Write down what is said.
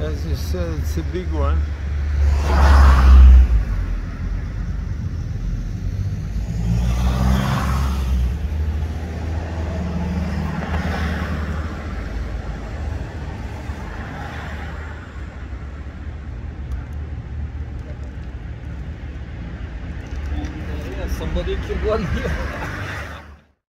as you said, it's a big one. Somebody killed one here.